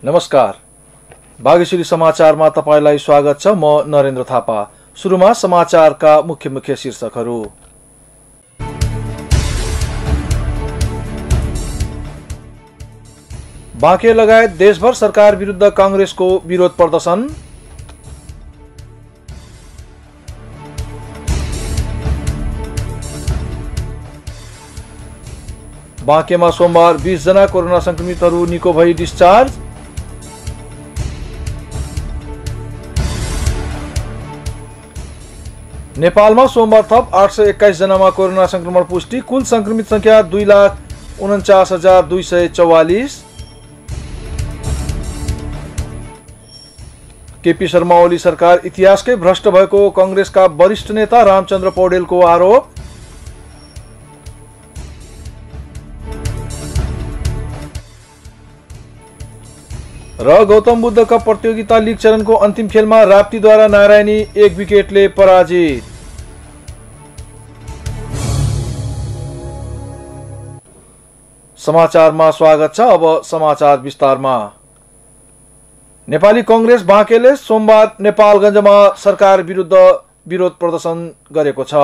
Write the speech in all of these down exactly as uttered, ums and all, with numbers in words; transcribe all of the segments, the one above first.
नमस्कार, बागेश्वरी समाचारमा तपाईलाई स्वागत छ। म नरेन्द्र थापा। सुरुमा समाचारका मुख्य मुख्य शीर्षकहरू। बाँके लगायत देशभर सरकार विरुद्ध कांग्रेसको विरोध प्रदर्शन। बाँकेमा सोमबार बीस जना कोरोना संक्रमितहरू निको भई डिस्चार्ज। नेपालमा सोमबार थप आठ सय एक्काइस जनामा कोरोना संक्रमण पुष्टि। कुल संक्रमित संख्या दुई लाख उन्चास हजार दुई सय चौवालिस। केपी शर्मा ओली सरकार इतिहासकै भ्रष्ट भएको कांग्रेसका वरिष्ठ नेता रामचन्द्र पौडेलको आरोप। र गौतम बुद्ध कप प्रतियोगिता लीग चरणको अन्तिम खेलमा राप्तीद्वारा नारायणी एक विकेटले पराजित। समाचारमा स्वागत छ। अब समाचार विस्तारमा। नेपाली कांग्रेस बाँकेले सोमबार नेपालगञ्जमा सरकार विरुद्ध विरोध प्रदर्शन गरेको छ।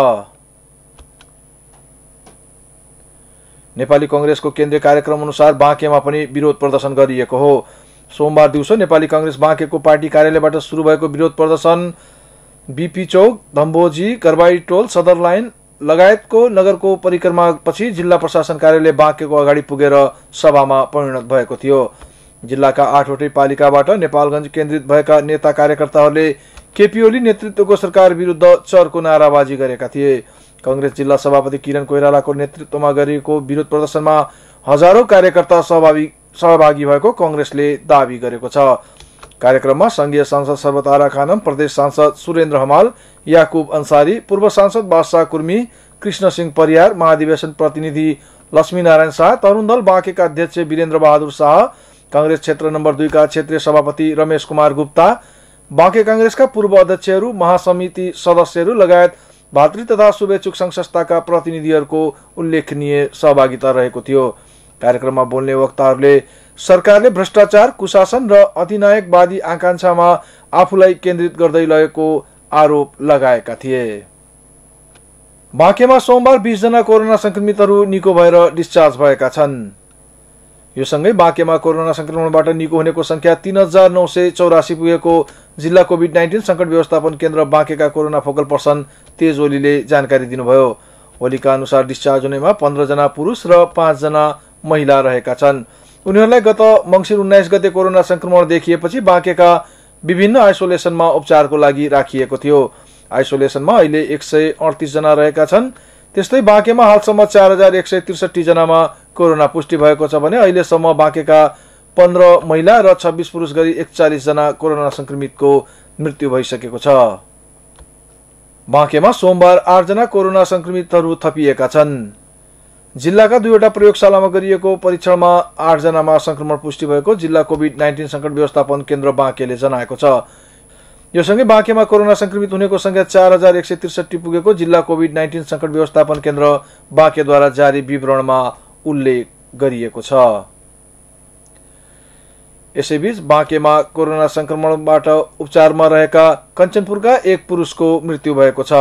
नेपाली कांग्रेसको केन्द्रीय कार्यक्रम अनुसार बाँकेमा पनि विरोध प्रदर्शन गरिएको हो। सोमबार दिउँसो नेपाली कांग्रेस बाँकेको पार्टी कार्यालयबाट सुरु भएको विरोध प्रदर्शन बीपी चौक, धम्बोजी, गरबाई टोल, सदर लाइन लगायतको नगरको परिक्रमापछि जिल्ला प्रशासन कार्यालय बाँकेको अगाडि पुगेर सभामा परिणत भएको थियो। जिल्लाका आठवटै पालिकाबाट नेपालगञ्ज केन्द्रित भएका नेता कार्यकर्ताहरूले केपी ओली नेतृत्वको सरकार विरुद्ध चर्को नाराबाजी गरेका थिए। कांग्रेस जिल्ला सभापति किरण कोइरालाको नेतृत्वमा गरिएको विरोध प्रदर्शनमा हजारौं कार्यकर्ता सहभागी सहभागी भएको कांग्रेसले दावी गरेको छ। कार्यक्रममा संघीय सांसद सर्वतारा खानम, प्रदेश सांसद सुरेन्द्र हमाल, याकुब अंसारी, पूर्व सांसद बादशाह कुर्मी, कृष्ण सिंह परियार, महाधिवेशन प्रतिनिधि लक्ष्मी नारायण शाह, तरुण दल बाँकेका अध्यक्ष वीरेन्द्र बहादुर शाह, कांग्रेस क्षेत्र नम्बर दुई का क्षेत्रीय सभापति रमेश कुमार गुप्ता, बाँके कांग्रेसका पूर्व अध्यक्षहरू, महासमिति सदस्यहरू लगायत भातृ तथा शुभेच्छुक संघ संस्थाका प्रतिनिधिहरूको उल्लेखनीय सहभागिता रहेको थियो। कार्यक्रममा बोल्ने वक्ताहरूले सरकारले भ्रष्टाचार, कुशासन र अधिनायकवादी आकांक्षामा आफूलाई केन्द्रित गर्दै लगेको आरोप लगाएका थिए। बाँकेमा सोमबार बीस जना कोरोना संक्रमितहरू निको भएर डिस्चार्ज भएका छन्। यो सँगै बाँकेमा कोरोना संक्रमणबाट निको हुनेको संख्या तीन हजार नौ सय चौरासी पुगेको जिल्ला कोभिड नाइन्टीन संकट व्यवस्थापन केन्द्र बाँकेका कोरोना फोकल पर्सन तेज ओलीले जानकारी दिनुभयो। ओलीका अनुसार डिस्चार्ज हुनेमा पन्ध्र जना पुरुष र पाँच जना महिला रहेका छन्। उनीहरूलाई गत मंसिर उन्नाइस गते कोरोना संक्रमण देखिएपछि बाँकेका विभिन्न आइसोलेसनमा उपचारको लागि राखिएको थियो। आइसोलेसनमा अहिले एक सय अडतीस जना रहेका छन्। त्यस्तै बाँकेमा हालसम्म चार हजार एक सय त्रिसठी जनामा कोरोना पुष्टि भएको छ भने अहिलेसम्म बाँकेका पन्ध्र महिला र छब्बीस पुरुष गरी एकचालिस जना कोरोना संक्रमितको मृत्यु भइसकेको छ। बाँकेमा सोमबार आठ जना कोरोना संक्रमितहरू थपिएका छन्। जिल्लाका दुईवटा प्रयोगशालामा गरिएको परीक्षणमा आठ जनामा संक्रमण पुष्टि भएको जिल्ला कोभिड नाइन्टीन संकट व्यवस्थापन केन्द्र बाँकेले जनाएको छ। यो सँगै बाँकेमा कोरोना संक्रमित हुनेको संख्या चार हजार एक सय त्रिसठी पुगेको जिल्ला कोभिड नाइन्टीन संकट व्यवस्थापन केन्द्र बाँकेद्वारा जारी विवरणमा उल्लेख गरिएको छ। यसैबीच बाँकेमा कोरोना संक्रमणबाट उपचारमा रहेका कञ्चनपुरका एक पुरुषको मृत्यु भएको छ।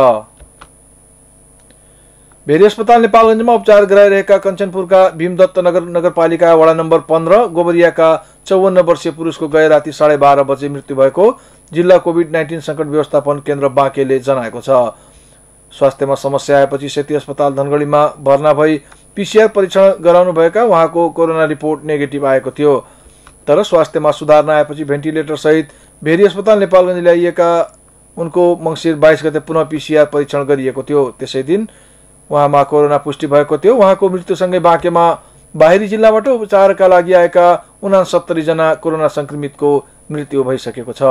भेरी अस्पताल नेपालगञ्जमा उपचार गराइरहेका कञ्चनपुरका भीमदत्त नगर नगरपालिका वडा नम्बर पन्ध्र गोबरियाका चौवन्न वर्षीय पुरुषको गए राति साढे बाह्र बजे मृत्यु भएको जिल्ला कोभिड नाइन्टीन संकट व्यवस्थापन केन्द्र बाँकेले जनाएको छ। स्वास्थ्यमा समस्या आएपछि सेती अस्पताल धनगढीमा भर्ना भई पीसीआर परीक्षण गराउनुभएका उहाँको कोरोना रिपोर्ट नेगेटिभ आएको थियो। तर स्वास्थ्यमा सुधार नआएपछि भेन्टिलेटर सहित भेरी अस्पताल नेपालगञ्ज ल्याइएका उनको मंसिर बाइस गते पुनः पीसीआर परीक्षण गरिएको थियो। त्यसै दिन उहाँमा कोरोना पुष्टि भएको थियो। उहाँको मृत्युसँगै बाँकेमा बाहिरी जिल्लाबाट उपचारका लागि आएका उनासत्तरी जना कोरोना संक्रमितको मृत्यु भइसकेको छ।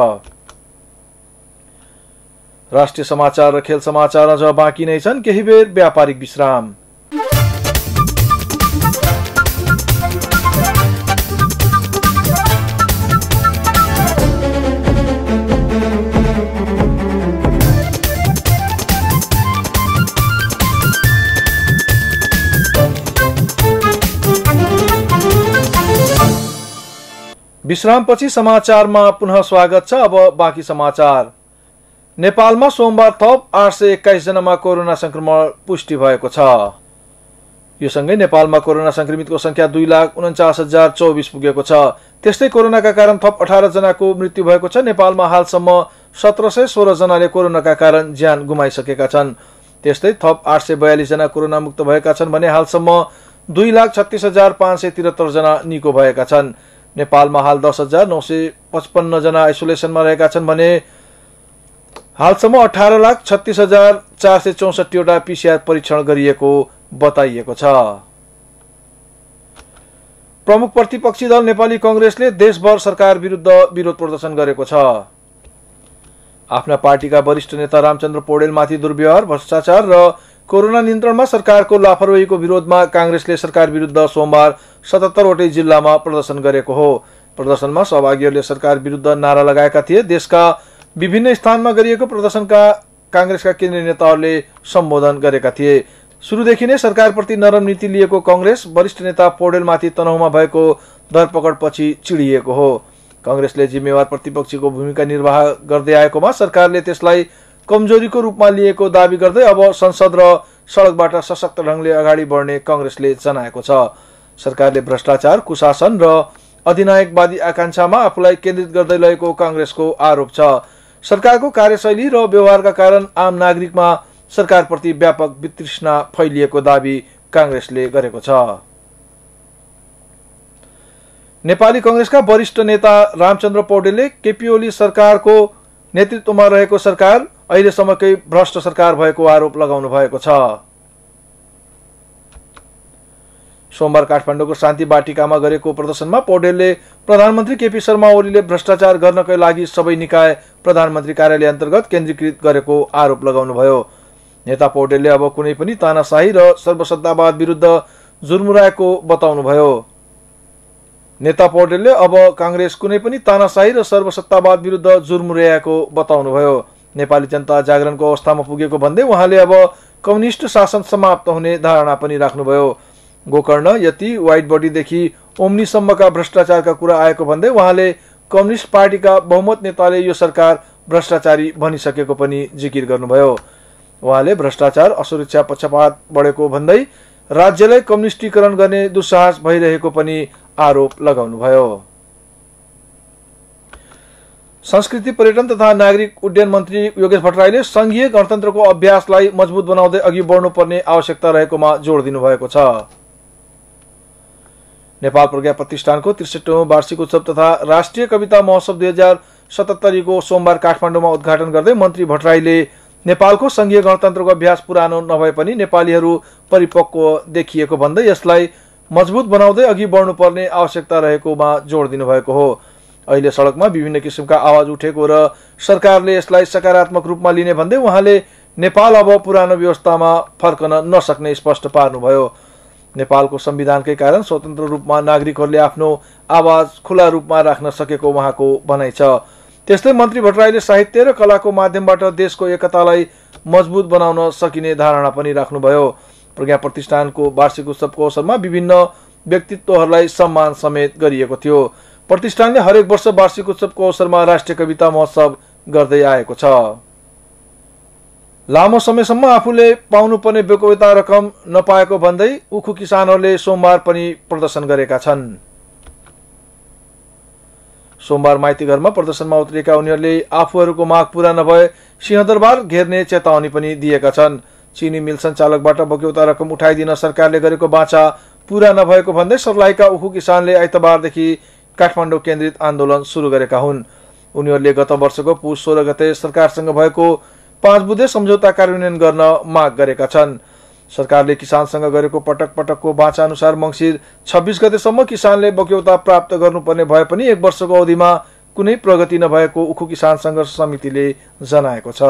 राष्ट्रिय समाचार र खेल समाचार अझ बाँकी नै छन्। केही बेर व्यापारिक विश्राम। विश्रामपछि समाचारमा पुनः स्वागत छ। अब बाँकी समाचार। नेपालमा सोमबार थप आठ सय एक्काइस जनामा कोरोना संक्रमण पुष्टि भएको छ। यो सँगै नेपालमा कोरोना संक्रमितको संख्या दुई लाख उन्चास हजार चौबिस पुगेको छ। त्यस्तै कोरोनाका कारण थप अठार जनाको मृत्यु भएको छ। नेपालमा हालसम्म सत्र सय सोह्र जनाले कोरोनाका कारण ज्यान गुमाइसकेका छन्। त्यस्तै थप आठ सय बयालिस जना कोरोना मुक्त भएका छन् भने हालसम्म दुई लाख छत्तीस हजार पाँच सय तिहत्तर जना निको भएका छन्। नेपालमा हाल दस हजार नौ सय पचपन्न जना आइसोलेसनमा रहेका छन् भने हालसम्म अठारह लाख छत्तीस हजार चार सय चौसठीवटा पीसीआर परीक्षण गरिएको बताइएको छ। प्रमुख प्रतिपक्षी दल नेपाली कांग्रेसले देशभर सरकार विरुद्ध विरोध प्रदर्शन गरेको छ। आफ्ना पार्टीका वरिष्ठ नेता रामचन्द्र पौडेलमाथि दुर्व्यवहार, भ्रष्टाचार र कोरोना नियन्त्रणमा सरकारको लापरवाहीको विरोधमा कांग्रेसले सरकार विरुद्ध सोमबार सतहत्तरवटै जिल्लामा प्रदर्शन गरेको हो। प्रदर्शनमा सहभागीहरूले सरकार विरुद्ध नारा लगाएका थिए। देशका विभिन्न स्थानमा गरिएको प्रदर्शनका कांग्रेसका केन्द्रीय नेताहरूले सम्बोधन गरेका थिए। सुरुदेखि नै सरकारप्रति नरम नीति लिएको कांग्रेस वरिष्ठ नेता पौडेलमाथि तनहुमा भएको धरपकडपछि चिडिएको हो। कांग्रेसले जिम्मेवार प्रतिपक्षीको भूमिका निर्वाह गर्दै आएकोमा सरकारले त्यसलाई कमजोरीको रूपमा लिएको दावी गर्दै अब संसद र सडकबाट सशक्त ढंगले अगाडि बढ्ने कांग्रेसले जनाएको छ। सरकारले भ्रष्टाचार, कुशासन र अधिनायकवादी आकांक्षामा आफूलाई केन्द्रित गर्दै लगेको कांग्रेसको आरोप छ। सरकारको कार्यशैली र व्यवहारका कारण आम नागरिकमा सरकारप्रति व्यापक वितृष्णा फैलिएको दावी कांग्रेसले गरेको छ। नेपाली कांग्रेसका वरिष्ठ नेता रामचन्द्र पौडेलले केपी ओली सरकारको नेतृत्वमा रहेको सरकार अहिलेसम्मकै भ्रष्ट सरकार भएको आरोप लगाउनु भएको छ। सोमबार काठमाडौँको शान्ति बाटिकामा गरेको प्रदर्शनमा पौडेलले प्रधानमन्त्री केपी शर्मा ओलीले भ्रष्टाचार गर्नकै लागि सबै निकाय प्रधानमन्त्री कार्यालय अन्तर्गत केन्द्रीकृत गरेको आरोप लगाउनुभयो। नेता पौडेलले अब कुनै पनि तानाशाही र सर्वसत्तावाद विरुद्ध जुर्मुराएको बताउनुभयो। नेता पौडेलले अब कांग्रेस कुनै पनि तानाशाही र सर्वसत्तावाद विरुद्ध जुर्मुराएको बताउनुभयो। नेपाली जनता जागरणको अवस्थामा पुगेको भन्दै उहाँले अब कम्युनिस्ट शासन समाप्त हुने धारणा पनि राख्नुभयो। गोकर्ण, यति, व्हाइट बडीदेखि ओम्नीसम्मका भ्रष्टाचारका कुरा आएको भन्दै उहाँले कम्युनिस्ट पार्टीका बहुमत नेताले यो सरकार भ्रष्टाचारी भनिसकेको पनि जिकिर गर्नुभयो। उहाँले भ्रष्टाचार, असुरक्षा, पक्षपात बढेको भन्दै राज्यलाई कम्युनिस्टीकरण गर्ने दुस्साहस भइरहेको पनि आरोप लगाउनुभयो। संस्कृति, पर्यटन तथा नागरिक उड्डयन मन्त्री योगेश भट्टराईले संघीय गणतन्त्रको अभ्यासलाई मजबुत बनाउँदै अघि बढ्नुपर्ने आवश्यकता रहेकोमा जोड दिनुभएको छ। नेपाल प्रज्ञा प्रतिष्ठानको त्रिसठौं वार्षिक उत्सव तथा राष्ट्रिय कविता महोत्सव दुई हजार सतहत्तरीको सोमबार काठमाडौँमा उद्घाटन गर्दै मन्त्री भट्टराईले नेपालको संघीय गणतन्त्रको अभ्यास पुरानो नभए पनि नेपालीहरू परिपक्व देखिएको भन्दै यसलाई मजबुत बनाउँदै अघि बढ्नुपर्ने आवश्यकता रहेकोमा जोड दिनुभएको हो। अहिले सडकमा विभिन्न किसिमका आवाज उठेको र सरकारले यसलाई सकारात्मक रूपमा लिने भन्दै उहाँले नेपाल अब पुरानो व्यवस्थामा फर्कन नसक्ने स्पष्ट पार्नुभयो। नेपालको संविधानकै कारण स्वतन्त्र रूपमा नागरिकहरूले आफ्नो आवाज खुला रूपमा राख्न सकेको उहाँको भनाइ छ। त्यस्तै मन्त्री भट्टराईले साहित्य र कलाको माध्यमबाट देशको एकतालाई मजबुत बनाउन सकिने धारणा पनि राख्नुभयो। प्रज्ञा प्रतिष्ठानको वार्षिक उत्सवको अवसरमा विभिन्न व्यक्तित्वहरूलाई सम्मान समेत गरिएको थियो। प्रतिष्ठानले हरेक वर्ष वार्षिक उत्सवको अवसरमा राष्ट्रिय कविता महोत्सव गर्दै आएको छ। लामो समयसम्म आफूले पाउनुपर्ने बेकौता रकम नपाएको भन्दै उखु किसानहरूले सोमबार पनि प्रदर्शन गरेका छन्। सोमबार माइतीघरमा प्रदर्शनमा उत्रिएका उनीहरूले आफूहरूको माग पूरा नभए सिंहदरबार घेर्ने चेतावनी पनि दिएका छन्। चीनी मिल सञ्चालकबाट बेकौता रकम उठाइदिन सरकारले गरेको बाचा पूरा नभएको भन्दै सर्लाहीका उखु किसानले आइतबारदेखि काठमाडौँ केन्द्रित आन्दोलन सुरु गरेका हुन्। उनीहरूले गत वर्षको पुस सोह्र गते सरकारसँग भएको पाँच बुधे सम्झौता कार्यान्वयन गर्न माग गरेका छन्। सरकारले किसानसँग गरेको पटक पटकको बाचा अनुसार मंसिर छब्बीस गतेसम्म किसानले बक्यौता प्राप्त गर्नुपर्ने भए पनि एक वर्षको अवधिमा कुनै प्रगति नभएको उखु किसान संघर्ष समितिले जनाएको छ।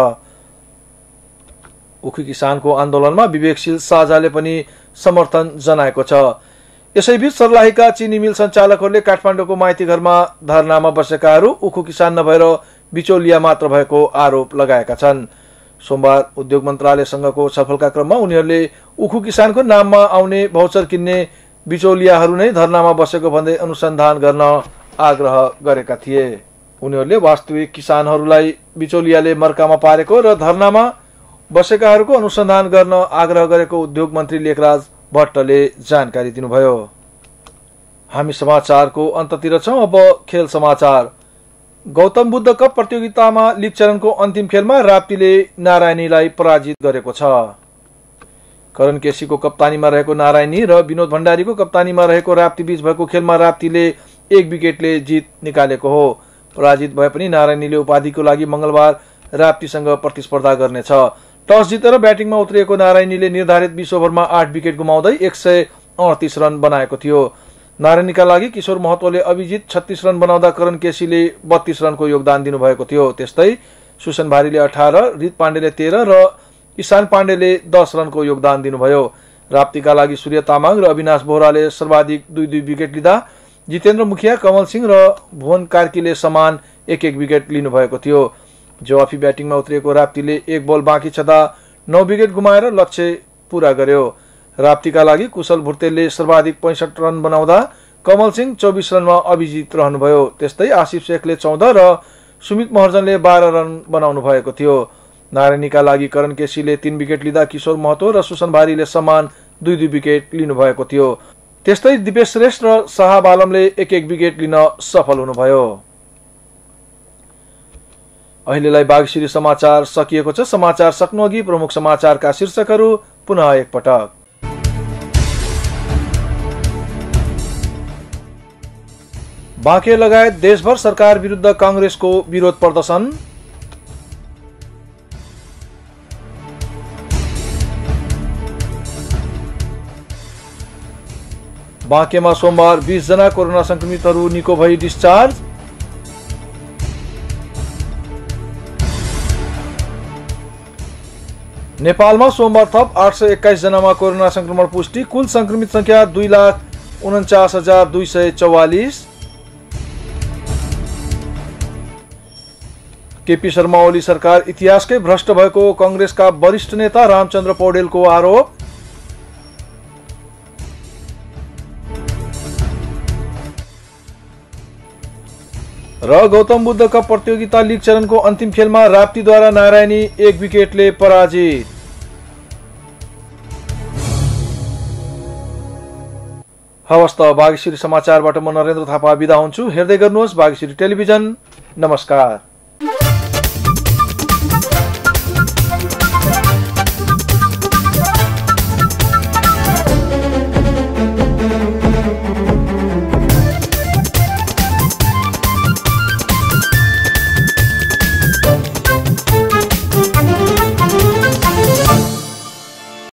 उखु किसानको आन्दोलनमा विवेकशील साझाले पनि समर्थन जनाएको छ। यसैबीच सर्लाहीका चीनी मिल सञ्चालकहरूले काठमाडौँको माइतीघरमा धरनामा बसेकाहरू उखु किसान नभएर बिचौलिया मात्र भएको आरोप लगाएका छन्। सोमबार उद्योग मन्त्रालयसँगको छलफलका क्रममा उनीहरूले उखु किसानको नाममा आउने भौचर किन्ने बिचौलियाहरू नै धरनामा बसेको भन्दै अनुसन्धान गर्न आग्रह गरेका थिए। उनीहरूले वास्तविक किसानहरूलाई बिचौलियाले मर्कामा पारेको र धरनामा बसेकाहरूको अनुसन्धान गर्न आग्रह गरेको उद्योग मन्त्री लेखराज भट्टले जानकारी दिनुभयो। हामी समाचारको अन्ततिर छौं। अब खेल समाचार। गौतम बुद्ध कप प्रतियोगितामा लीग चरणको अन्तिम खेलमा राप्तीले नारायणीलाई पराजित गरेको छ। करण केसीको कप्तानीमा रहेको नारायणी र विनोद भण्डारीको कप्तानीमा रहेको राप्ती बीच भएको खेलमा राप्तीले एक विकेटले जित निकालेको हो। पराजित भए पनि नारायणीले उपाधिको लागि मंगलबार राप्तीसँग प्रतिस्पर्धा गर्नेछ। टस जितेर ब्याटिङमा उत्रिएको नारायणीले निर्धारित बीस ओभरमा आठ विकेट गुमाउँदै एक सय अडतीस रन बनाएको थियो। नारायणीका लागि किशोर महतोले अभिजित छत्तीस रन बनाउँदा करण केसीले बत्तीस रनको योगदान दिनुभएको थियो। त्यस्तै सुसन भारीले अठार, रित पाण्डेले तेह्र र ईशान पाण्डेले दस रनको योगदान दिनुभयो। राप्तीका लागि सूर्य तामाङ र अविनाश बोहराले सर्वाधिक दुई दुई विकेट लिँदा जितेन्द्र मुखिया, कमल सिंह र भुवन कार्कीले समान एक एक विकेट लिनुभएको थियो। जवाफी ब्याटिङमा उत्रिएको राप्तीले एक बल बाँकी छँदा नौ विकेट गुमाएर लक्ष्य पूरा गर्यो। राप्तीका लागि कुशल भुर्तेलले सर्वाधिक पैंसठ रन बनाउँदा कमल सिंह चौबिस रनमा अभिजित रहनुभयो। त्यस्तै आसिफ शेखले चौध र सुमित महर्जनले बाह्र रन बनाउनु भएको थियो। नारायणीका लागि करण केसीले तीन विकेट लिँदा किशोर महतो र सुसन भारीले समान दुई दुई विकेट लिनुभएको थियो। त्यस्तै दिपेश श्रेष्ठ र शाहब आलमले एक एक विकेट लिन सफल हुनुभयो। अहिलेलाई बागसिरी समाचार सकिएको छ। समाचार सक्नुअघि प्रमुख समाचारका शीर्षकहरू पुनः एकपटक। बाँके लगायत देशभर सरकार विरुद्ध कांग्रेसको विरोध प्रदर्शन। बाँकेमा सोमबार बीस जना कोरोना संक्रमितहरू निको भई डिस्चार्ज। नेपालमा सोमबार थप आठ सय एक्काइस जनामा कोरोना संक्रमण पुष्टि। कुल संक्रमित संख्या दुई लाख उन्चास हजार दुई सय चौवालिस। केपी शर्मा ओली सरकार इतिहासकै भ्रष्ट भएको कांग्रेसका वरिष्ठ नेता रामचन्द्र पौडेलको आरोप। र गौतम बुद्ध कप प्रतियोगिता लीग चरणको अन्तिम खेलमा राप्तीद्वारा नारायणी एक विकेटले पराजित। हवस् त बागसिरी समाचारबाट म नरेन्द्र थापा बिदा हुन्छु। हेर्दै गर्नुहोस् बागसिरी टेलिभिजन। नमस्कार।